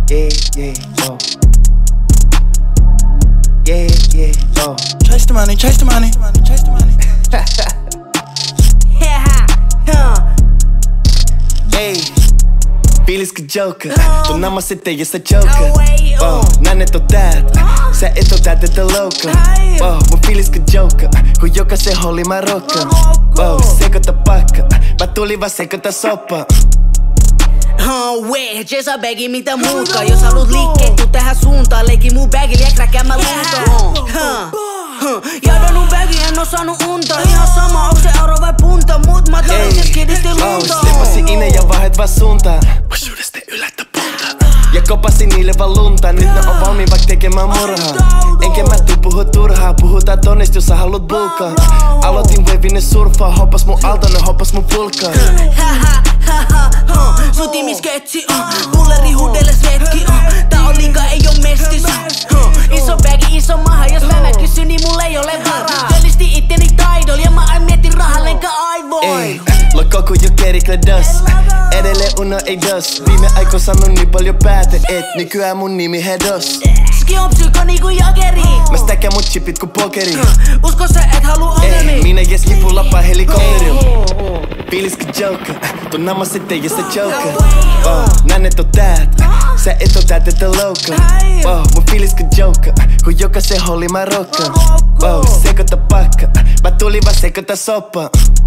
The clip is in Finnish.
Yeah, yeah, yo. Yeah, yeah, yo. Chase the money, chase the money, chase the money. Hey, fiiliskö Joker? Tunnama sitten jos sä joker. Näin et oo täältä, sä et oo täältä et local. Mun fiiliskö Joker? Kun jokaisen holli mä rokkaan. Sekoita pakka, mä tulin vaan sekoita soppaa. Jesa bagi mitä muuta. Jos haluut liikkeen tuu tähän suuntaan. Leiki mun bagil ja kräkää mä luuta. Jäädän mun bagi, en oo saanut unta. Ihan sama, onks se euro vai punta. Mut mä tarvitsen skidisti lunta. Slippasi ine ja vahet vaan suuntaan. Pysyydeste ylättä punta. Ja kopasin niille vaan lunta. Nyt ne on valmiin vaik tekemään murhaa. Enkä mä tuu puhu turhaa. Puhutaan tonnista jos sä haluut bulkaa. Aloitin wavin surfaa. Hoppas mun alta, ne hoppas mun pulkaa. Sutimisketsi, pulleri huudelle svetki. Tää on liikaa, ei oo mestis. Iso bagi, iso maha, jos mä kysyn, niin mulla ei ole varaa. Työllisti itteni taidol ja mä aina mietin rahaa lenkä aivoin. Lokoko jo keri Cledos. Edelleen uno ei dos. Viime aikoin sanonut niin paljon pääte, et nykyään mun nimi Hedos. Ski on psyko niinku jokeri. Mä stäkään mun chipit ku pokeri. Usko sä et haluu ongelmi. Minä jes kipullapaa helikopterilla. Fiiliskö Joker? Tunnama sitten jos sä joker. Näin et oo täältä, sä et oo täältä et local. Mun fiiliskö Joker? Kun jokaisen holli mä rokkaan. Sekoita pakka, mä tulin vaan sekoita soppaa.